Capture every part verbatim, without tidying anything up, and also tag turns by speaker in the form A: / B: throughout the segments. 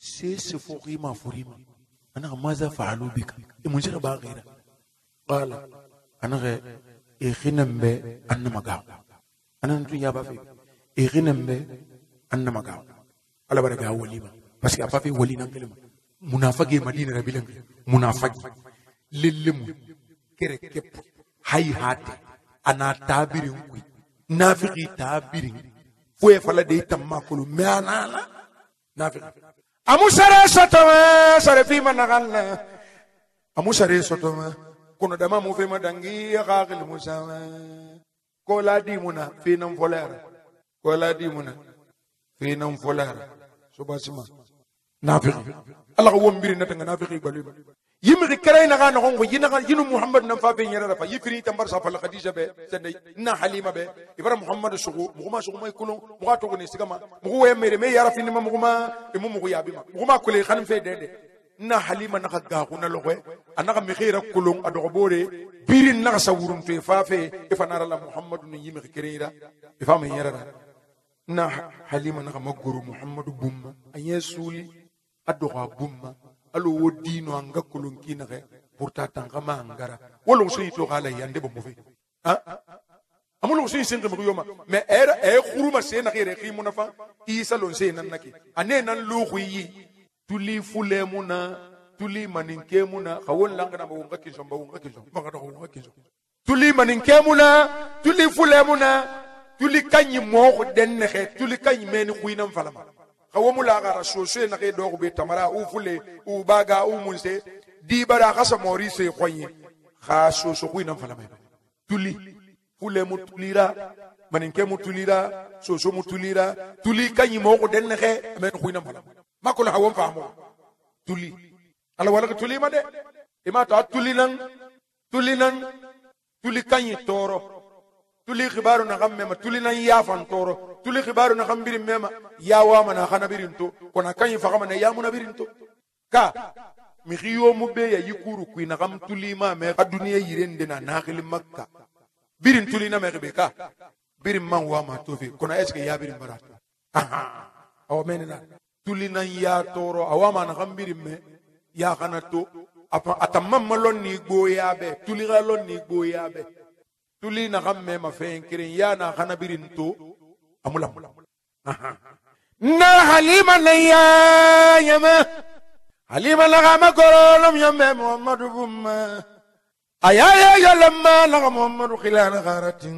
A: سيس فوقي ما فريما أنا ماذا فعلوا بك المنزل باغيرا قال أنا غير إخنم به أنا مقاو أنا نتو يا بافي إخنم به أنا مقاو على بركة وليما بس يا بافي ولينا كلمة منافقي مدينة ربيلن منافقي للم كركب هاي هاتي أنا تابيرين كوي نافقي تابيرين فوي فلا دي تماكلو مانا لا نافقي أمو سري سوتما سري فيما نغالا أمو سري سوتما كونو دما مو فيما دانغي غاغل موسى كولا دي منا فينم فولار كولا دي منا فينم فولار سباسما نافقي الله هو مبيري نتنغ نافقي بالي يمغي كراي نغا نغونغو ينغا ينو محمد نفا بين يرا فا يفري تمبر صافا خديجه به سندي نا حليمه به ابراهيم محمد سوغو مغما سوغو ماي كولو مغا توغني سيغما مغو ويميري مي يارا فيني مغما امو مغو يابيما مغما كولي خانم في ديدي نا حليمه نغا غاغو نا لوغي انغا مي خيرا كولون ادو بوري بيرين نغا ساورون في فافي افنار الله محمد ني يمغي كريرا افام يرا نا حليمه نغا مغورو محمد بوم ايسولي ادو بوم alo wodino anga kulunkina ge pourta tangama angara wolo so yito gala yande bo mofe ha amulo so yisenga mo yoma me era e khuruma se na gere khimuna fa isa lon se nan naki ane nan lu khuyi tuli fule muna tuli maninke muna khawon langa na bo ngaki so bo ngaki so ba ga do ngaki so tuli maninke muna tuli fule muna tuli kanyi mo ko den xe tuli kanyi men khuyinam falama kawomu la gara sosé na ke dogu be tamara u fule u baga u munse di bara khasa morise khoyi kha soso kuina fala mai tuli fule mutulira maninke mutulira soso mutulira tuli kanyi moko den xe men kuina fala makul hawon famo tuli ala wala tuli ma de ima ta tuli nan tuli nan tuli kanyi toro tuli khibaru na gamme ma tuli nan yafan toro tuli khibaru na gambiri mema ya wa mana khana birinto kona kanyi fagama na ya muna birinto ka mi khiyo mu be ya yikuru kuina gam tuli ma me aduniya yirende na nakhil makka birin tuli na me be ka birin man wa ma tofi kona eske ya birin barat aha aw menena tuli nan ya toro awama na gambiri me ya khana to apa atamam malon ni goya be tuli galon ni goya be tuli na gamme ma fen kirin ya na khana birinto amula na halima na ya yama halima la gama korolum yambe muhammadu bumma ayaya yalamma la muhammadu khilana gharatin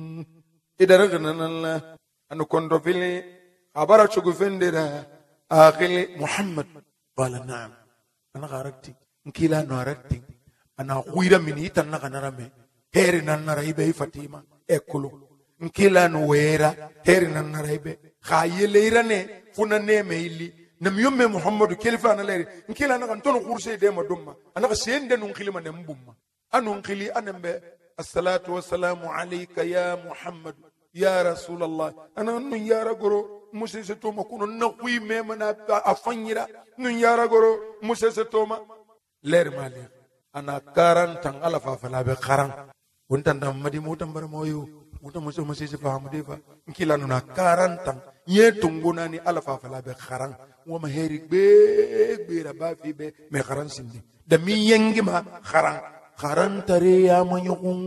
A: idaragna nalla anu kondo fili abara chugu fendira akhili muhammad qala na'am ana gharati nkila no arati ana khuira min itan na ganarame heri nan naraibe fatima ekulu nkila no wera heri nan naraibe khayeleira ne funa ne meili nam yomme muhammadu kelifa na leri nkila na kan tono kurse de madumma anaka sende nun khilima ne mbumma anu khili anembe assalatu wassalamu alayka ya muhammad ya rasulullah ana nun yara goro musese to makuno na kuyi mema na afanyira nun yara goro musese to ma ler mali ana karantang ala fa fala be kharan wontan dam madi mutam bar moyo mutam muso musese fa mu defa nkila nuna karantang ye tunguna ni ala fa fala be kharan wa ma heri be be ra ba fi be me kharan sindi da mi yengi ma kharan kharan tare ya manyukun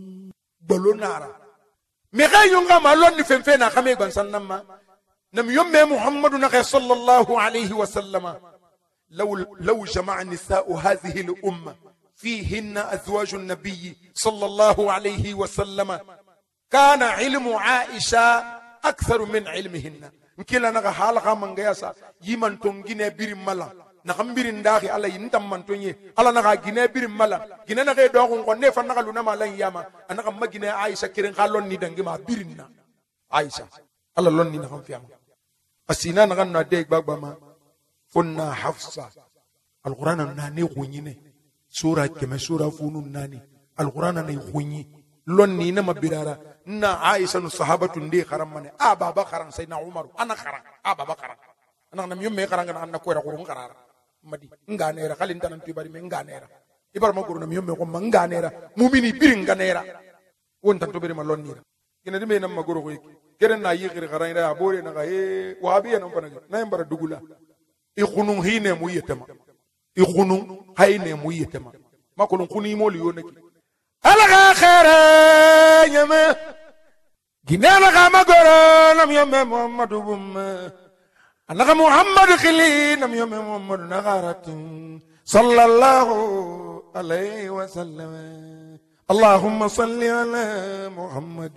A: bolonara me gayunga malon ni femfe na khame ban sannama nam yomme muhammadu na sallallahu alayhi wa sallama law law jama'a nisa'u hadhihi al umma فيهن أزواج النبي صلى الله عليه وسلم كان علم عائشة أكثر من علمهن نكلا نغا حالغا من غياسا يمن تنجيني بير ملا نغم بير نداخي على ينتم من تنجي على نغا جيني بير ملا جيني نغا دوغن قنة فنغا لنا مالا ياما أنغا ما جيني عائشة كيرن خالون ندنجي ما بيرنا عائشة على لون نغم فيها أسينا نغا نديك باقبا ما فنا حفصة القرآن ناني غنيني سورة كما سورة فنون ناني القرآن نيخوني لوني نما برارا نا عائشة الصحابة ندي خرم مني أبا بكر سيدنا عمر أنا خرم أبا بكر أنا نم يوم ميخران أنا أنا كوير قرون قرار مدي نغانيرا خلين تنام تباري من نغانيرا إبار ما قرون يوم ميخون من نغانيرا مؤمني بيرن نغانيرا وين تنتبري ما لونيرا كنا دم ينام ما قرون كيرن نايي غير خرين را أبوري نغاي وابي أنا مفنجي نايم برا دغولا ikhunun hine mu yetema ikhunun hayne mu yetema makulun khuni moli yonaki alaga khaira nyama ginana kama goro nam yome muhammadu bumma anaka muhammad khili nam yome muhammad nagaratin sallallahu alaihi wasallam allahumma salli ala muhammad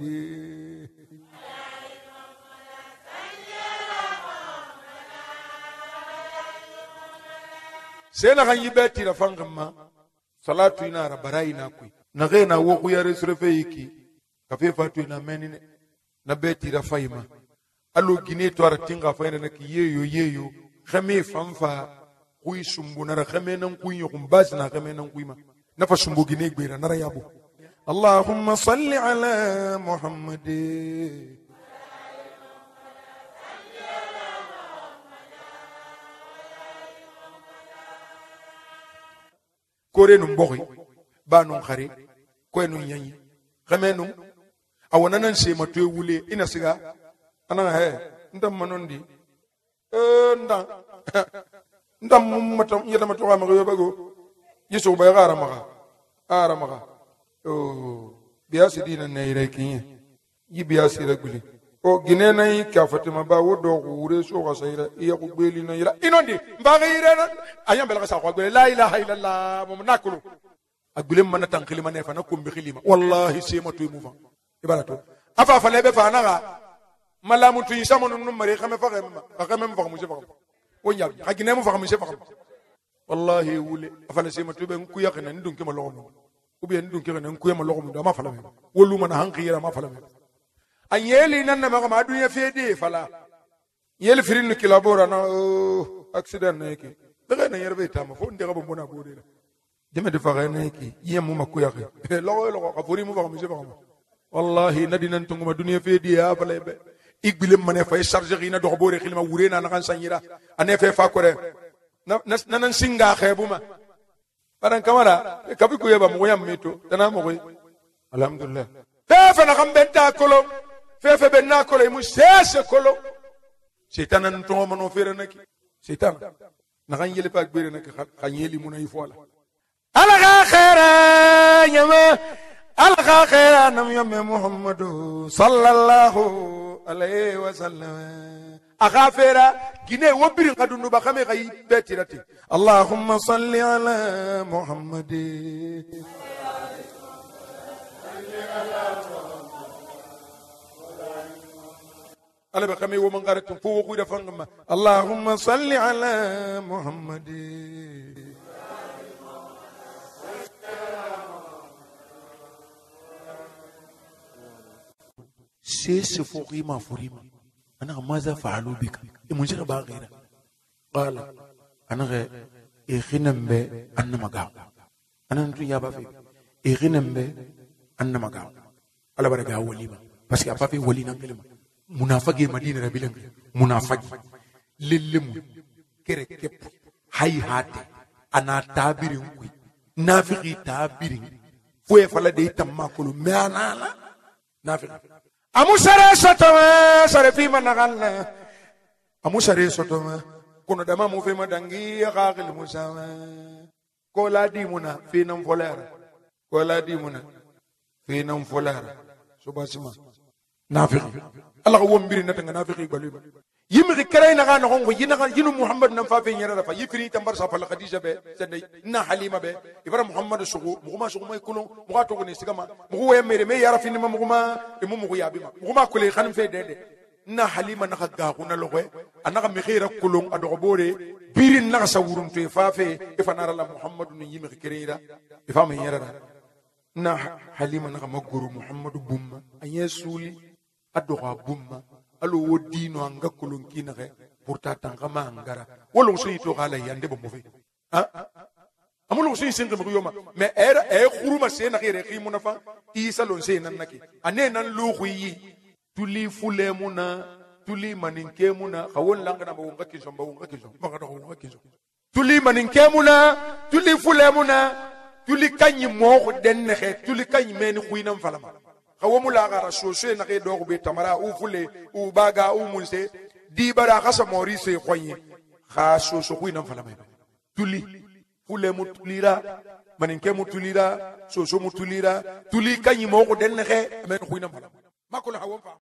A: sena kan yibeti la fangama salatu ina rabarai na kui na gena wo ku ya resrefe iki kafe fatu ina menine na beti la faima allo gine to artinga faina na ki yeyo yeyo khame famfa kui sumbu na khame nan kui yo kumbas na khame nan kui ma na fa sumbu gine gbera na yabu allahumma salli ala muhammad kore num boy ba non khare ko non yanyi xame num awana nan se matwe wule ina siga ana he ndam manondi e ndam ndam matam yeda mato ma ko yobago yiso ba gara maka ara maka o biya sidina ne irekin yi biya sireguli o gine nay ka fatima ba wodo wure so ga sayra iya ko beli na ira inondi mbaga ira na ayam bela sa ko beli la ilaha illallah mum nakulu agule man tan khilima ne fa na kum bi khilima wallahi sematu mu fa ibarato afa fa lebe fa na ga malamu tu yisamonu num mari xame fa xame xame fa mu se fa o nyab ha gine mu fa mu se fa wallahi wule afa la sematu be ku yakina ndun ke ma loxo ou bien ndun ke na ku ma loxo do ma fa la wolu man han khira ma fa la an yeli nan na ma dunya fede fala yeli firin kilabora na accident na yake daga na yerbe tama fo ndega bo mona bode la deme de fara na yake yemu makuya ke lo lo ko fori mu ba mi se ba wallahi nadinan tunguma dunya fede ya fala be igbile mané fay charger ina do bore khilma wure na na kan sanyira ane fe fa kore na nan singa khebuma paran kamara kabi ku yeba mo yam mito dana mo koy alhamdulillah fe fa na kambenta kolom fefe benna kolo mu sese kolo setan nan to mano fere naki setan na kan yele pak bere naki kan yeli mun ay fola ala khaira yama ala khaira nam yam muhammadu sallallahu alaihi wasallam akhafira gine wobiri kadunu ba khame kay betirati allahumma salli ala muhammadi على بقمي ومن قرأت فوق ودا فنما اللهم صل على محمد سيس فوقي ما فريما أنا ماذا فعلوا بك المنشر باغيرا قال أنا غير إخنم به أنا مقام أنا نتو يا بافي إخنم به أنا مقام على بركة وليما بس يا بافي ولينا كلمة munafagi madina na bilang munafagi lillemu kere kep hay hate ana tabirin ku nafiki tabirin fue fala de tamakulu manala nafiki amusare sotoma sare fi managalla amusare sotoma kono dama mo fe madangi khaqil musama ko la dimuna fi nam folera ko la dimuna fi nam folera subasima nafiki Allah ko wombiri natanga nafiki balu yimi kere na ga no ngo yina yinu muhammad nam fa fe nyara fa yifri tambar sa fa la khadija be sene na halima be ibra muhammad sugu muguma sugu may kulon muga to ni sigama mugu we mere me yara finima muguma e mu mugu yabima muguma kule khan fe dede na halima na ga ko na logwe anaka mi khira kulon ado bore birin na sa wurun to fa fe e fa nara la muhammad ni yimi kere ira e fa me nyara na halima na maguru muhammad bumma ayesuli adoga bumma alo wodino anga kolonki na re pourta tangama angara wolo so yito gala yande bo mofe ha amulo so yinse ngam yoma mais era e khuruma se na khire khimuna fa isa lon se nan naki ane nan lu khuyi tuli fulemuna tuli maninke muna khawon langa na bo ngaki so bo ngaki so ba do ngaki so tuli maninke muna tuli fulemuna tuli kanyi mo ko den ne khe tuli kanyi men khuyinam falama kawomu la gara soshe na ke dogo be tamara u fule u baga u mulse di bara khasa mori se khoye kha so so kuina fala mai tuli fule mutulira maninke mutulira so so mutulira tuli kanyi mo ko den xe men kuina fala makolo hawo fa